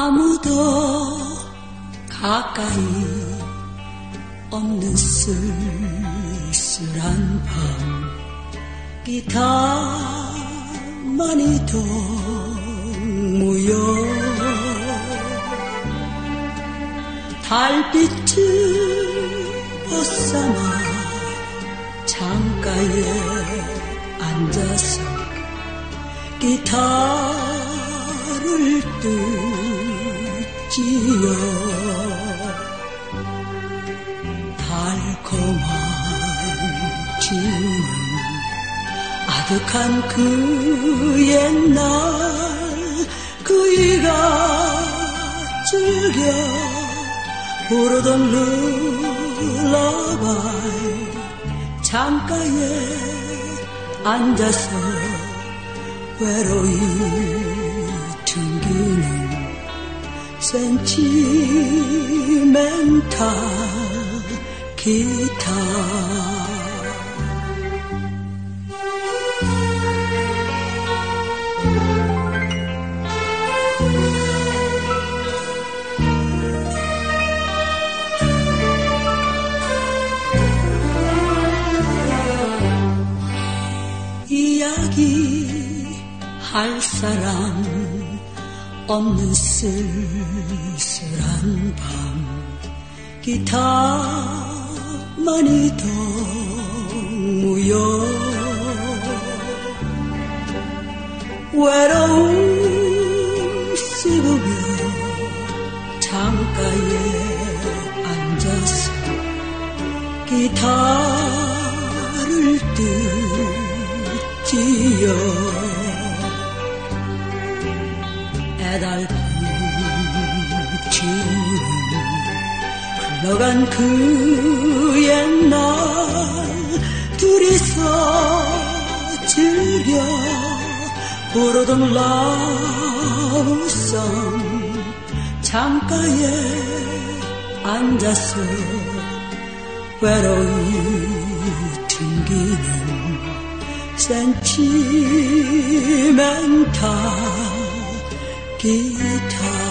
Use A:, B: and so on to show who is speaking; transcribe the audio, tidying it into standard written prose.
A: 아무도 가까이 없는 쓸쓸한 밤 기타만이 동무여 달빛을 벗삼아 창가에 앉아서 기타를 뜯지요. 달콤한 지는 아득한 그 옛날 그이가 즐겨 부르던 룰라바이 창가에 앉아서 외로이 튕기는 센티멘탈 기타 이야기할 사람 없는 쓸쓸한 밤 기타만이 동무여 외로움 씹으며 창가에 앉아서 기타를 뜯지요. 애달픈 기운 흘러간 그 옛날 둘이서 즐겨 부르던 러브송 창가에 앉아서 외로이 튕기는 센티멘탈 기타